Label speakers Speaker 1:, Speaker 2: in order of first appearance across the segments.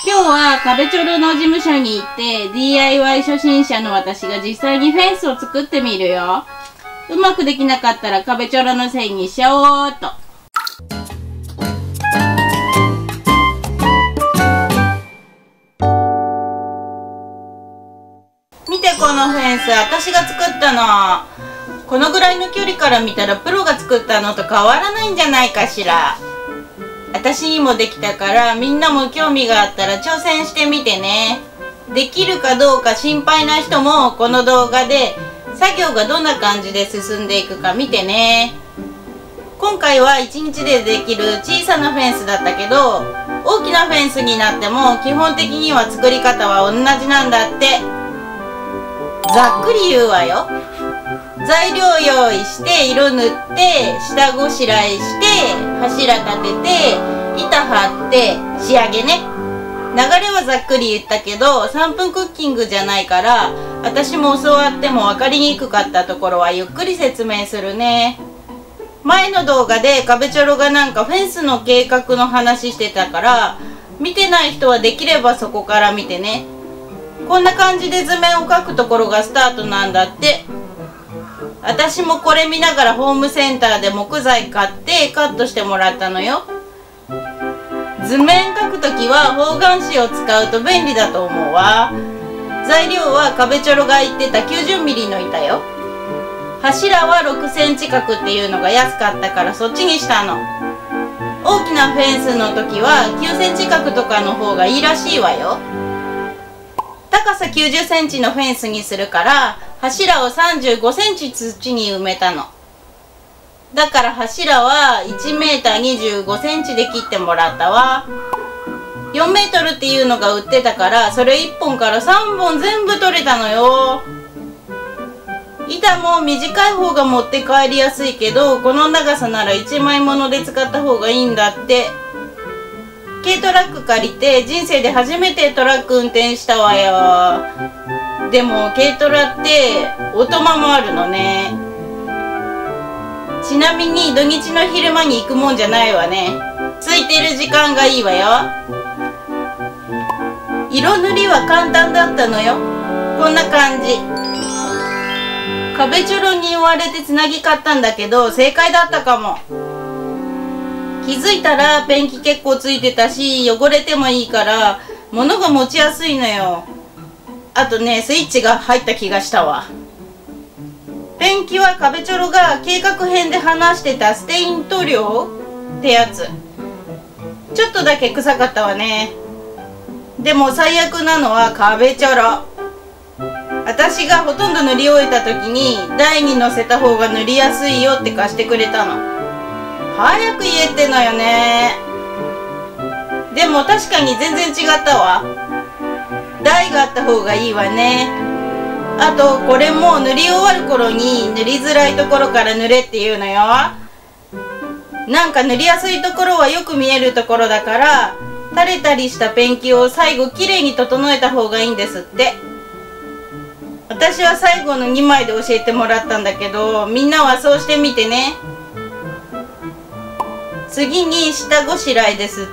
Speaker 1: 今日は壁チョロの事務所に行って DIY 初心者の私が実際にフェンスを作ってみるよ。うまくできなかったら壁チョロのせいにしちゃおうっと。見てこのフェンス、私が作ったの。このぐらいの距離から見たらプロが作ったのと変わらないんじゃないかしら。私にもできたからみんなも興味があったら挑戦してみてね。できるかどうか心配な人もこの動画で作業がどんな感じで進んでいくか見てね。今回は1日でできる小さなフェンスだったけど、大きなフェンスになっても基本的には作り方は同じなんだって。ざっくり言うわよ。材料用意して色塗って下ごしらえして柱立てて板張って仕上げね。流れはざっくり言ったけど3分クッキングじゃないから私も教わっても分かりにくかったところはゆっくり説明するね。前の動画で壁チョロがなんかフェンスの計画の話してたから見てない人はできればそこから見てね。こんな感じで図面を描くところがスタートなんだって。私もこれ見ながらホームセンターで木材買ってカットしてもらったのよ。図面描くときは方眼紙を使うと便利だと思うわ。材料は壁チョロが言ってた 90mm の板よ。柱は6センチ角っていうのが安かったからそっちにしたの。大きなフェンスの時は9センチ角とかの方がいいらしいわよ。高さ90センチのフェンスにするから柱を35センチ土に埋めたの。だから柱は1メーター25センチで切ってもらったわ。4メートルっていうのが売ってたからそれ1本から3本全部取れたのよ。板も短い方が持って帰りやすいけどこの長さなら1枚もので使った方がいいんだって。軽トラック借りて人生で初めてトラック運転したわよ。でも軽トラってオートマもあるのね。ちなみに土日の昼間に行くもんじゃないわね。ついてる時間がいいわよ。色塗りは簡単だったのよ。こんな感じ。壁チョロに言われてつなぎ買ったんだけど正解だったかも。気づいたらペンキ結構ついてたし汚れてもいいから物が持ちやすいのよ。あとねスイッチが入った気がしたわ。ペンキは壁チョロが計画編で話してたステイン塗料ってやつ。ちょっとだけ臭かったわね。でも最悪なのは壁チョロ。私がほとんど塗り終えた時に台に乗せた方が塗りやすいよって貸してくれたの。早く言えってのよね。でも確かに全然違ったわ。台があった方がいいわね。あとこれも塗り終わる頃に塗りづらいところから塗れっていうのよ。なんか塗りやすいところはよく見えるところだから垂れたりしたペンキを最後きれいに整えた方がいいんですって。私は最後の2枚で教えてもらったんだけどみんなはそうしてみてね。次に下ごしらえですって。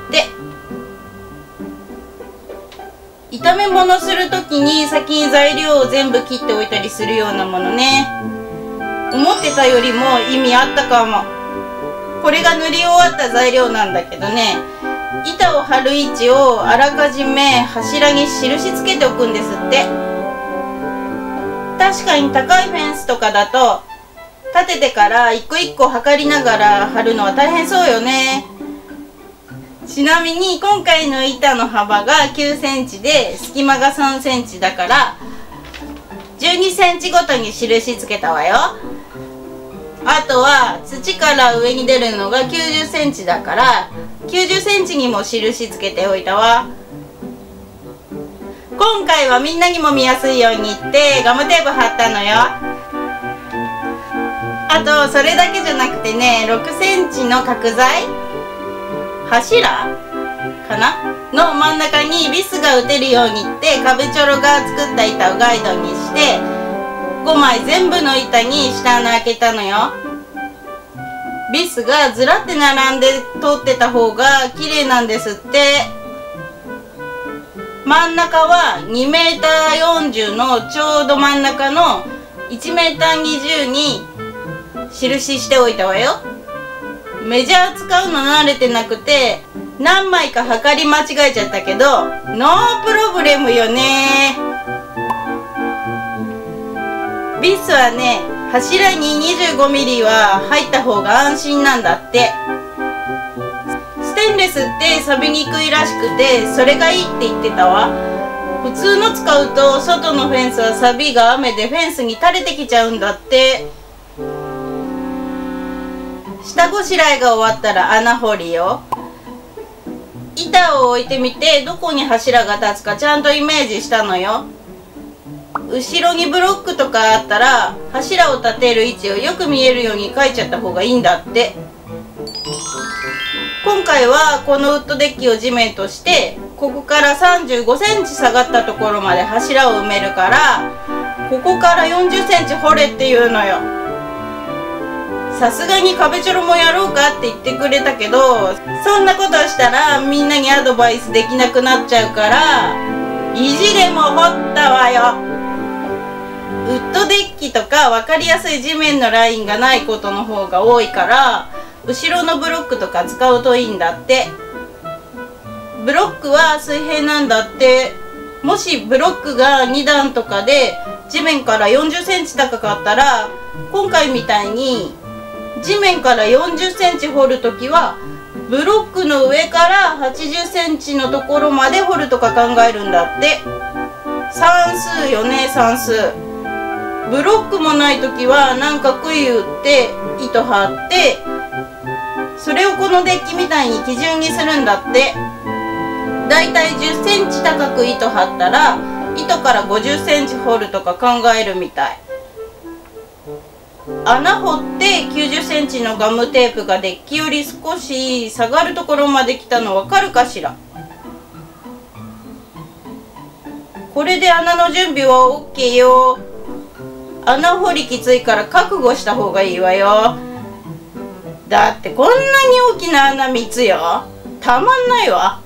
Speaker 1: 炒め物する時に先に材料を全部切っておいたりするようなものね。思ってたよりも意味あったかも。これが塗り終わった材料なんだけどね、板を張る位置をあらかじめ柱に印つけておくんですって。確かに高いフェンスとかだと立ててから一個一個測りながら貼るのは大変そうよね。ちなみに今回の板の幅が9センチで隙間が3センチだから12センチごとに印つけたわよ。あとは土から上に出るのが90センチだから90センチにも印つけておいたわ。今回はみんなにも見やすいようにってガムテープ貼ったのよ。あとそれだけじゃなくてね、6センチの角材柱かなの真ん中にビスが打てるようにって壁チョロが作った板をガイドにして5枚全部の板に下穴開けたのよ。ビスがずらって並んで通ってた方が綺麗なんですって。 真ん中は 2m40 のちょうど真ん中の 1m20 に印しておいたわよ。メジャー使うの慣れてなくて何枚か測り間違えちゃったけどノープロブレムよね。ビスはね、柱に 25mm は入った方が安心なんだって。ステンレスって錆びにくいらしくてそれがいいって言ってたわ。普通の使うと外のフェンスは錆びが雨でフェンスに垂れてきちゃうんだって。下ごしらえが終わったら穴掘りよ。板を置いてみてどこに柱が立つかちゃんとイメージしたのよ。後ろにブロックとかあったら柱を立てる位置をよく見えるように書いちゃった方がいいんだって。今回はこのウッドデッキを地面としてここから35センチ下がったところまで柱を埋めるからここから40センチ掘れっていうのよ。さすがに壁チョロもやろうかって言ってくれたけどそんなことしたらみんなにアドバイスできなくなっちゃうから意地でも掘ったわよ。ウッドデッキとか分かりやすい地面のラインがないことの方が多いから後ろのブロックとか使うといいんだって。ブロックは水平なんだって。もしブロックが2段とかで地面から40センチ高かったら今回みたいに地面から40センチ掘るときはブロックの上から80センチのところまで掘るとか考えるんだって。算数よね、算数。ブロックもないときはなんか杭打って糸張ってそれをこのデッキみたいに基準にするんだって。だいたい10センチ高く糸張ったら糸から50センチ掘るとか考えるみたい。穴掘って90センチのガムテープがデッキより少し下がるところまで来たのわかるかしら。これで穴の準備は OK よ。穴掘りきついから覚悟した方がいいわよ。だってこんなに大きな穴3つよ。たまんないわ。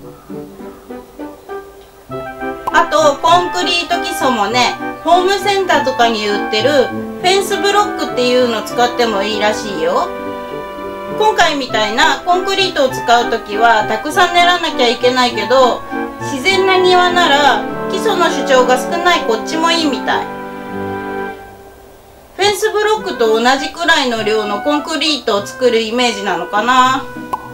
Speaker 1: あとコンクリート基礎もね、ホームセンターとかに売ってるフェンスブロックっていうの使ってもいいらしいよ。今回みたいなコンクリートを使う時はたくさん練らなきゃいけないけど自然な庭なら基礎の主張が少ないこっちもいいみたい。フェンスブロックと同じくらいの量のコンクリートを作るイメージなのかな。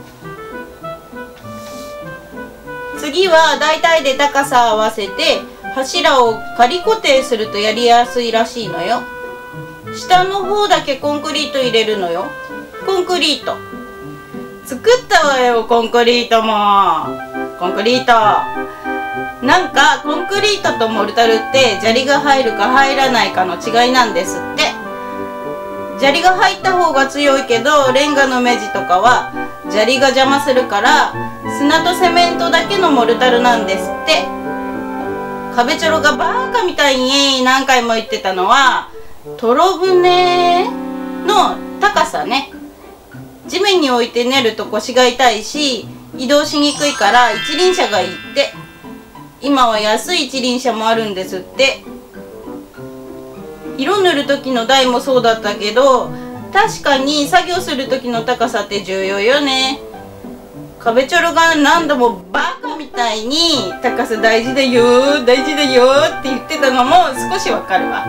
Speaker 1: 次は大体で高さ合わせて柱を仮固定するとやりやすいらしいのよ。下の方だけコンクリート入れるのよ。コンクリート作ったわよ。コンクリートもコンクリートなんかコンクリートとモルタルって砂利が入るか入らないかの違いなんですって。砂利が入った方が強いけどレンガの目地とかは砂利が邪魔するから砂とセメントだけのモルタルなんですって。壁チョロがバーカみたいに何回も言ってたのは泥船の高さね。地面に置いて練ると腰が痛いし移動しにくいから一輪車がいいって。今は安い一輪車もあるんですって。色塗る時の台もそうだったけど確かに作業する時の高さって重要よね。壁チョロが何度もバカみたいに高さ大事だよ大事だよって言ってたのも少しわかるわ。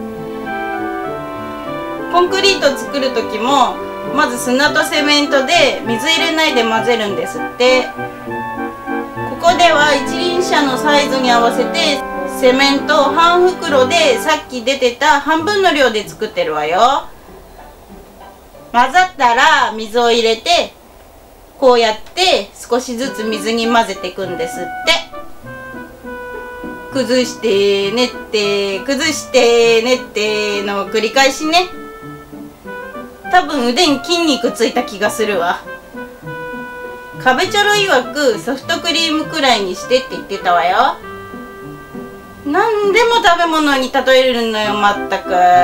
Speaker 1: コンクリート作る時もまず砂とセメントで水入れないで混ぜるんですって。ここでは一輪車のサイズに合わせてセメント半袋でさっき出てた半分の量で作ってるわよ。混ざったら水を入れてこうやって少しずつ水に混ぜていくんですって。崩して練って崩して練っての繰り返しね。多分腕に筋肉ついた気がするわ。壁チョロ曰くソフトクリームくらいにしてって言ってたわよ。何でも食べ物に例えるのよまったく。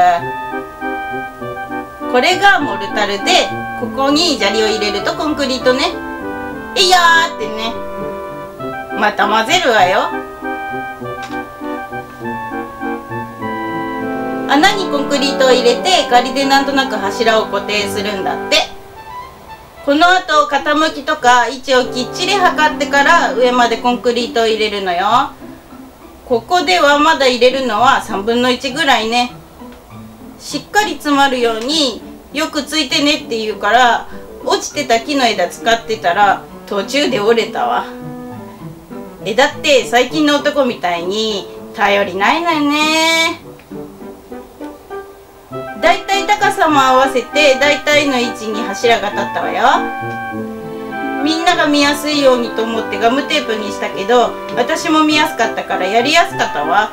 Speaker 1: これがモルタルでここに砂利を入れるとコンクリートね。いやーってね。また混ぜるわよ。 穴にコンクリートを入れて仮でなんとなく柱を固定するんだって。この後傾きとか位置をきっちり測ってから上までコンクリートを入れるのよ。ここではまだ入れるのは3分の1ぐらいね。しっかり詰まるようによくついてねって言うから、落ちてた木の枝使ってたら途中で折れたわ。枝って最近の男みたいに頼りないのよね。だいたい高さも合わせてだいたいの位置に柱が立ったわよ。みんなが見やすいようにと思ってガムテープにしたけど、私も見やすかったからやりやすかったわ。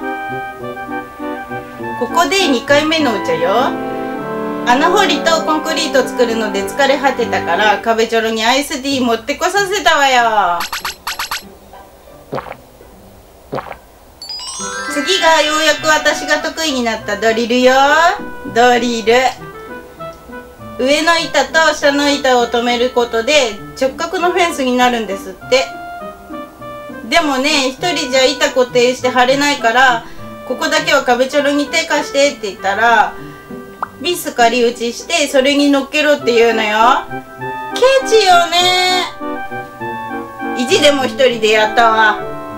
Speaker 1: ここで2回目のお茶よ。穴掘りとコンクリート作るので疲れ果てたから壁チョロにアイスティー持ってこさせたわよ。次がようやく私が得意になったドリルよ。ドリル。上の板と下の板を止めることで直角のフェンスになるんですって。でもね、一人じゃ板固定して貼れないから、ここだけは壁チョロに手貸してって言ったら、ビス仮打ちしてそれに乗っけろって言うのよ。ケチよね。意地でも一人でやったわ。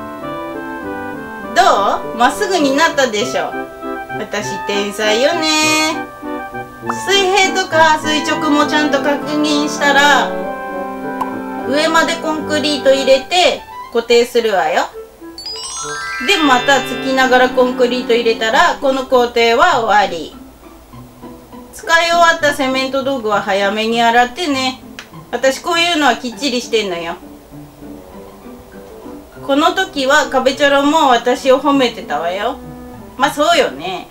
Speaker 1: どう？まっすぐになったでしょ。私天才よね。水平とか垂直もちゃんと確認したら、上までコンクリート入れて固定するわよ。でまた突きながらコンクリート入れたらこの工程は終わり。使い終わったセメント道具は早めに洗ってね。私こういうのはきっちりしてんのよ。この時は壁チョロも私を褒めてたわよ。まあそうよね。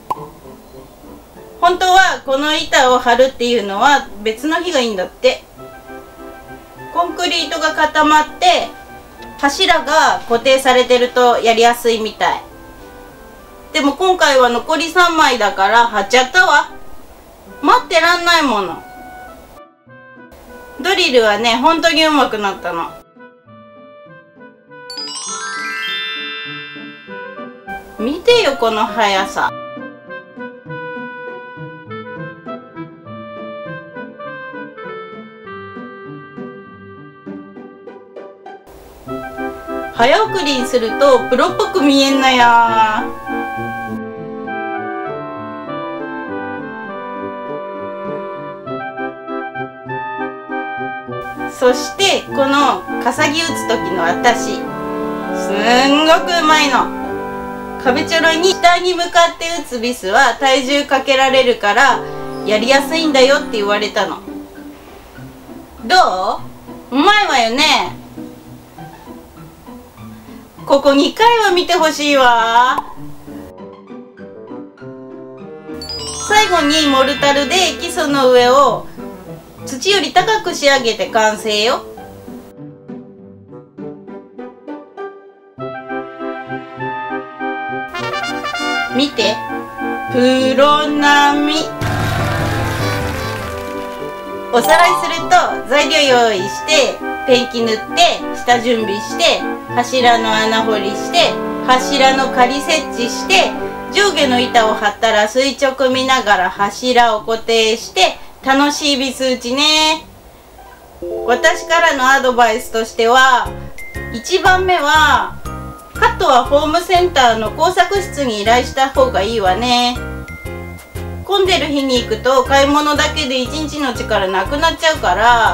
Speaker 1: 本当はこの板を張るっていうのは別の日がいいんだって。コンクリートが固まって柱が固定されてるとやりやすいみたい。でも今回は残り3枚だから貼っちゃったわ。待ってらんないもの。ドリルはね、本当にうまくなったの。見てよこの速さ。早送りにするとプロっぽく見えんのよ。そしてこの笠木打つ時の私、すんごくうまいの。壁チョロに下に向かって打つビスは体重かけられるからやりやすいんだよって言われたの。どう？うまいわよね。ここ2回は見てほしいわ。最後にモルタルで基礎の上を土より高く仕上げて完成よ。見て、プロ並み。おさらいすると、材料用意してペンキ塗って下準備して柱の穴掘りして柱の仮設置して上下の板を張ったら垂直見ながら柱を固定して楽しいビス打ちね。私からのアドバイスとしては、1番目はカットはホームセンターの工作室に依頼した方がいいわね。混んでる日に行くと買い物だけで1日の力なくなっちゃうから、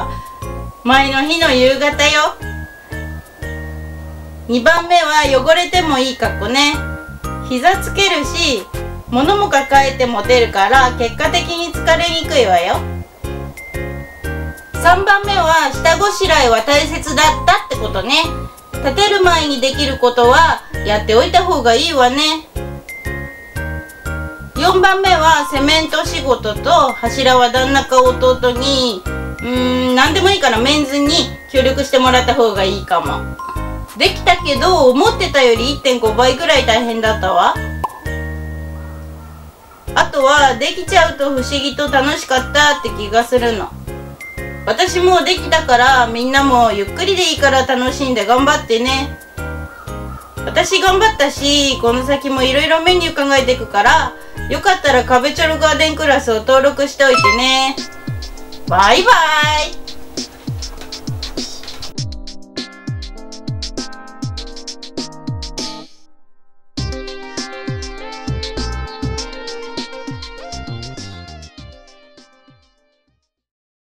Speaker 1: 前の日の夕方よ。2番目は汚れてもいい格好ね。膝つけるし物も抱えて持てるから結果的に疲れにくいわよ。3番目は下ごしらえは大切だったってことね。立てる前にできることはやっておいた方がいいわね。4番目はセメント仕事と柱は旦那か弟に何でもいいからメンズに協力してもらった方がいいかも。できたけど思ってたより 1.5 倍ぐらい大変だったわ。あとはできちゃうと不思議と楽しかったって気がするの。私もできたからみんなもゆっくりでいいから楽しんで頑張ってね。 私頑張ったし、この先もいろいろメニュー考えていくから、よかったらカベチョロガーデンクラスを登録しておいてね。バイバイ。